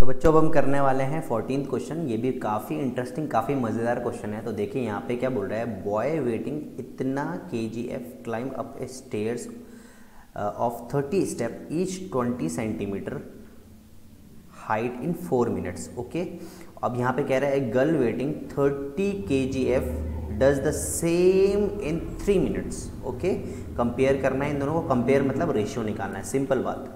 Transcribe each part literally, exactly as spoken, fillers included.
तो बच्चों अब हम करने वाले हैं फोर्टीन्थ क्वेश्चन। ये भी काफ़ी इंटरेस्टिंग काफ़ी मज़ेदार क्वेश्चन है। तो देखिए यहाँ पे क्या बोल रहा है, बॉय वेटिंग इतना k g f climb up a stairs of thirty step each twenty centimetre height in four minutes. Okay, अब यहाँ पे कह रहा है girl weighing thirty k g f does the same in three minutes. Okay, compare करना है इन दोनों को। कंपेयर मतलब रेशियो निकालना है, सिंपल बात।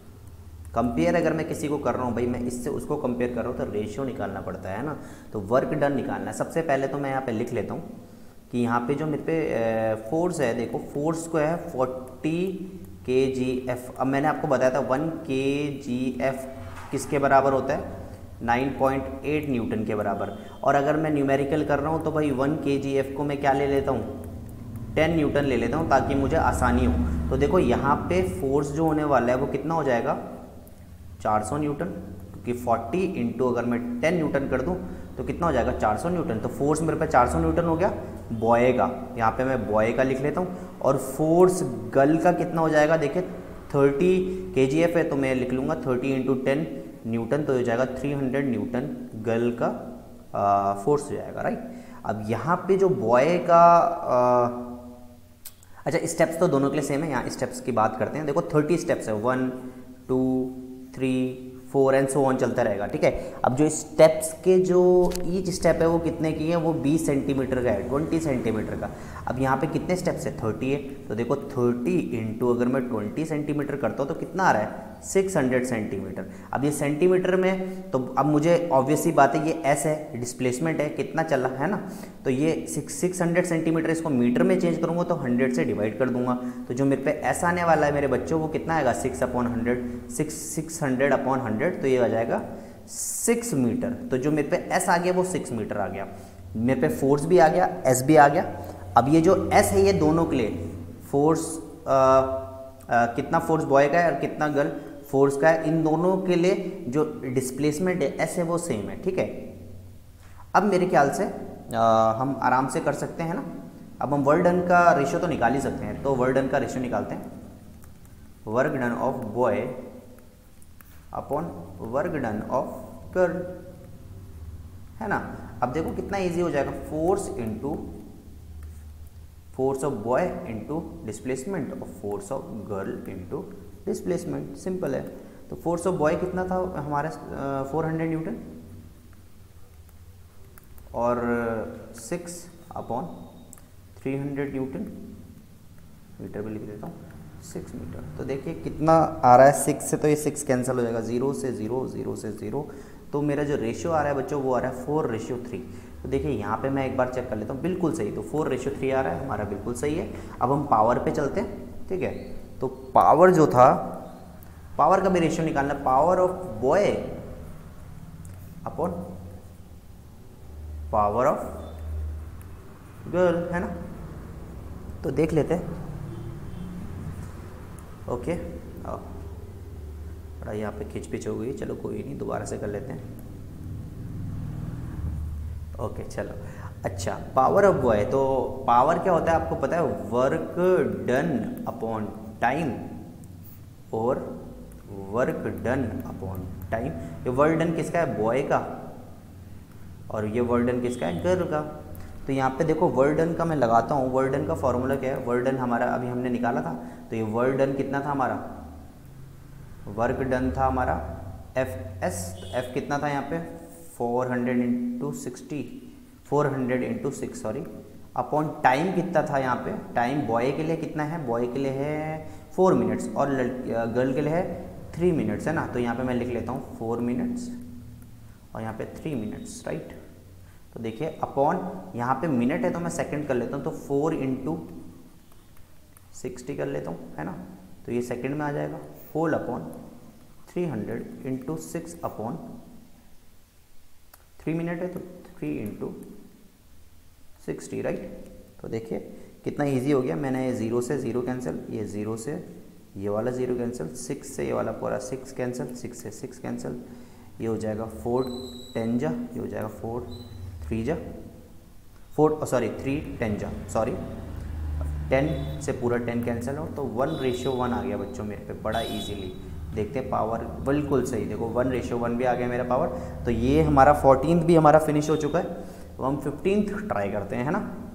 कंपेयर अगर मैं किसी को कर रहा हूँ भाई, मैं इससे उसको कंपेयर कर रहा हूँ तो रेशियो निकालना पड़ता है ना। तो वर्क डन निकालना है। सबसे पहले तो मैं यहाँ पे लिख लेता हूँ कि यहाँ पे जो मेरे पे फोर्स है, देखो फोर्स को है फोर्टी के जी एफ। अब मैंने आपको बताया था वन के जी एफ किसके बराबर होता है, नाइन पॉइंट एट न्यूटन के बराबर। और अगर मैं न्यूमेरिकल कर रहा हूँ तो भाई वन के जी एफ को मैं क्या ले लेता हूँ, टेन न्यूटन ले लेता हूँ ताकि मुझे आसानी हो। तो देखो यहाँ पे फोर्स जो होने वाला है वो कितना हो जाएगा, चार सौ न्यूटन, क्योंकि फोर्टी इंटू अगर मैं टेन न्यूटन कर दूं तो कितना हो जाएगा, चार सौ न्यूटन। तो फोर्स मेरे पे चार सौ न्यूटन हो गया बॉय का, यहाँ पे मैं बॉय का लिख लेता हूँ। और फोर्स गर्ल का कितना हो जाएगा, देखिए थर्टी के जी एफ है तो मैं लिख लूँगा थर्टी इंटू टेन न्यूटन, तो हो जाएगा थ्री हंड्रेड न्यूटन गर्ल का आ, फोर्स हो जाएगा, राइट। अब यहाँ पे जो बॉय का आ, अच्छा स्टेप्स तो दोनों के लिए सेम है, यहाँ स्टेप्स की बात करते हैं। देखो थर्टी स्टेप्स है, one two three four and so on चलता रहेगा, ठीक है। अब जो स्टेप्स के जो ईच स्टेप है वो कितने की है, वो बीस सेंटीमीटर का है, ट्वेंटी सेंटीमीटर का। अब यहाँ पे कितने स्टेप्स है, थर्टी है। तो देखो थर्टी इंटू अगर मैं ट्वेंटी सेंटीमीटर करता हूँ तो कितना आ रहा है, सिक्स हंड्रेड सेंटीमीटर। अब ये सेंटीमीटर में तो अब मुझे ऑब्वियसली बात है, ये एस है, डिस्प्लेसमेंट है, कितना चला है ना। तो ये सिक्स सिक्स हंड्रेड सेंटीमीटर, इसको मीटर में चेंज करूँगा तो हंड्रेड से डिवाइड कर दूंगा। तो जो मेरे पे एस आने वाला है मेरे बच्चों, वो कितना आएगा, six upon hundred, six six hundred upon hundred, तो ये आ जाएगा सिक्स मीटर। तो जो मेरे पे एस आ गया वो सिक्स मीटर आ गया। मेरे पे फोर्स भी आ गया, एस भी आ गया। अब ये जो एस है ये दोनों के लिए फोर्स आ, आ, कितना फोर्स बॉय का है और कितना गर्ल फोर्स का है, इन दोनों के लिए जो डिस्प्लेसमेंट है एस है वो सेम है, ठीक है। अब मेरे ख्याल से आ, हम आराम से कर सकते हैं ना। अब हम वर्क डन का रेशियो तो निकाल ही सकते हैं, तो वर्क डन का रेशियो निकालते हैं। Work done of boy upon work done of girl, है ना। अब देखो कितना इजी हो जाएगा, force into force of boy into displacement और force of girl into displacement, simple है। तो फोर्स ऑफ बॉय कितना था हमारे, फोर हंड्रेड न्यूटन और six upon three hundred newton, metre भी लिख देता हूँ, सिक्स मीटर। तो देखिए कितना आ रहा है, सिक्स से तो ये सिक्स कैंसिल हो जाएगा, जीरो से जीरो, जीरो से जीरो। तो मेरा जो रेशियो आ रहा है बच्चों वो आ रहा है फोर रेशियो थ्री। तो देखिए यहाँ पे मैं एक बार चेक कर लेता हूँ, बिल्कुल सही। तो फोर रेशियो थ्री आ रहा है हमारा, बिल्कुल सही है। अब हम पावर पे चलते हैं, ठीक है। तो पावर जो था, पावर का भी रेशियो निकालना, power of boy upon power of girl, है ना। तो देख लेते हैं, ओके। आओ, बड़ा यहाँ पे खिचपिच हो गई, चलो कोई नहीं, दोबारा से कर लेते हैं। ओके चलो, अच्छा पावर ऑफ बॉय, तो पावर क्या होता है आपको पता है, वर्क डन अपॉन टाइम और वर्क डन अपॉन टाइम। ये वर्क डन किसका है, बॉय का, और ये वर्क डन किसका है, गर्ल का। तो यहाँ पे देखो वर्क डन का मैं लगाता हूँ, वर्क डन का फॉर्मूला क्या है, वर्क डन हमारा अभी हमने निकाला था। तो ये वर्क डन कितना था हमारा, वर्क डन था हमारा एफ एस, एफ कितना था यहाँ पे, four hundred into sixty, four hundred into six sorry, upon time कितना था यहाँ पे, टाइम बॉय के लिए कितना है, बॉय के लिए है फोर मिनट्स और गर्ल के लिए है थ्री मिनट्स, है ना। तो यहाँ पे मैं लिख लेता हूँ फोर मिनट्स और यहाँ पे थ्री मिनट्स, राइट। तो देखिए अपॉन यहाँ पे मिनट है तो मैं सेकंड कर लेता हूँ, तो फोर इंटू सिक्सटी कर लेता हूँ, है ना। तो ये सेकंड में आ जाएगा, whole upon three hundred into six upon three minute है तो थ्री इंटू सिक्सटी, राइट। तो देखिए कितना इजी हो गया, मैंने ज़ीरो से ज़ीरो कैंसिल, ये ज़ीरो से ये वाला ज़ीरो कैंसिल, सिक्स से ये वाला पूरा सिक्स कैंसिल, सिक्स से सिक्स कैंसिल, ये हो जाएगा फोर टेन जा, ये हो जाएगा फोर थ्री जा, फोर सॉरी थ्री टेन जा, सॉरी टेन से पूरा टेन कैंसिल हो, तो वन रेशियो वन आ गया बच्चों मेरे पे, बड़ा इजीली। देखते हैं पावर बिल्कुल सही, देखो वन रेशियो वन भी आ गया मेरा पावर। तो ये हमारा फोर्टीन भी हमारा फिनिश हो चुका है। तो हम फिफ्टीन ट्राई करते हैं, है ना।